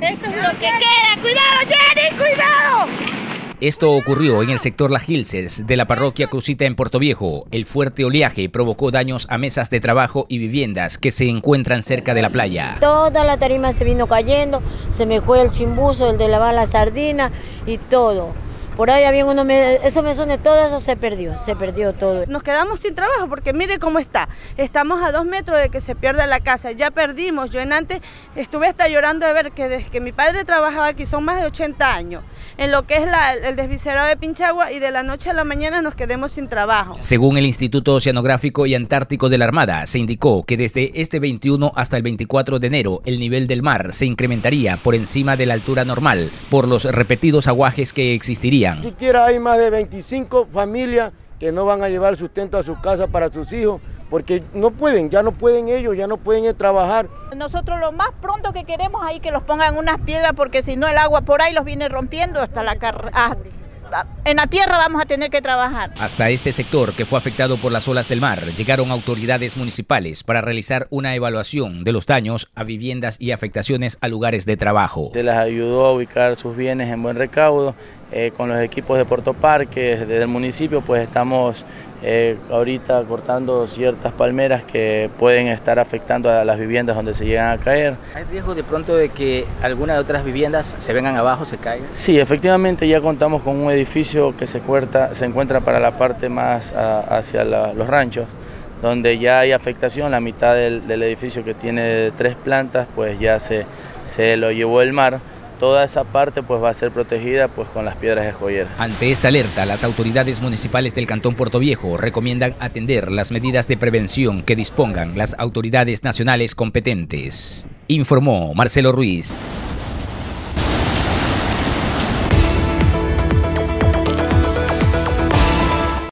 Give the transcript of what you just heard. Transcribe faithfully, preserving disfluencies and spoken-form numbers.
Esto es lo que queda. ¡Cuidado, Jenny! ¡Cuidado! Esto ocurrió en el sector Las Gilces de la parroquia Crucita en Portoviejo. El fuerte oleaje provocó daños a mesas de trabajo y viviendas que se encuentran cerca de la playa. Toda la tarima se vino cayendo, se me fue el chimbuzo, el de lavar la sardina y todo. Por ahí había unos, esos mesones, todo eso se perdió, se perdió todo. Nos quedamos sin trabajo porque mire cómo está. Estamos a dos metros de que se pierda la casa, ya perdimos. Yo en antes estuve hasta llorando de ver que desde que mi padre trabajaba aquí, son más de ochenta años, en lo que es la, el desviscerado de Pinchagua, y de la noche a la mañana nos quedemos sin trabajo. Según el Instituto Oceanográfico y Antártico de la Armada, se indicó que desde este veintiuno hasta el veinticuatro de enero, el nivel del mar se incrementaría por encima de la altura normal por los repetidos aguajes que existirían. Siquiera hay más de veinticinco familias que no van a llevar sustento a su casa para sus hijos, porque no pueden, ya no pueden ellos, ya no pueden trabajar. Nosotros lo más pronto que queremos ahí que los pongan unas piedras, porque si no el agua por ahí los viene rompiendo hasta la carretera. En la tierra vamos a tener que trabajar. Hasta este sector, que fue afectado por las olas del mar, llegaron autoridades municipales para realizar una evaluación de los daños a viviendas y afectaciones a lugares de trabajo. Se les ayudó a ubicar sus bienes en buen recaudo. Eh, con los equipos de Puerto Parque, desde el municipio, pues estamos eh, ahorita cortando ciertas palmeras que pueden estar afectando a las viviendas donde se llegan a caer. ¿Hay riesgo de pronto de que algunas de otras viviendas se vengan abajo, se caigan? Sí, efectivamente ya contamos con un edificio que se, cuerta, se encuentra para la parte más a, hacia la, los ranchos, donde ya hay afectación. La mitad del, del edificio, que tiene tres plantas, pues ya se, se lo llevó el mar. Toda esa parte pues va a ser protegida pues con las piedras escolleras. Ante esta alerta, las autoridades municipales del Cantón Portoviejo recomiendan atender las medidas de prevención que dispongan las autoridades nacionales competentes. Informó Marcelo Ruiz.